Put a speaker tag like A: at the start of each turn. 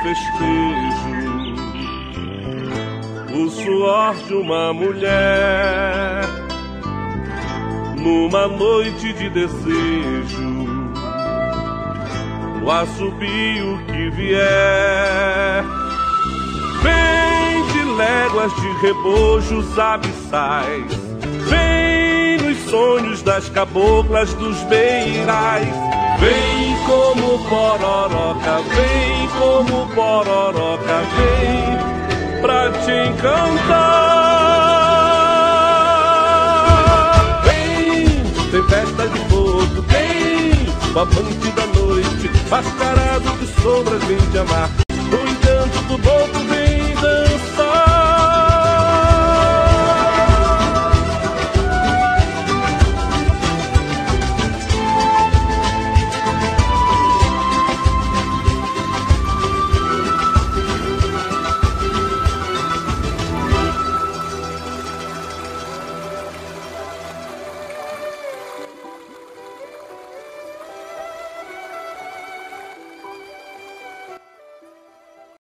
A: festejo, o suor de uma mulher, numa noite de desejo, no assobio que vier. Vem de léguas de rebojos abissais, vem nos sonhos das caboclas dos beirais. Vem como pororoca, vem como pororoca, vem pra te encantar. Vem, tem festa de fogo, tem o amante da noite, mascarado de sombras, vem te amar. No encanto do boto, vem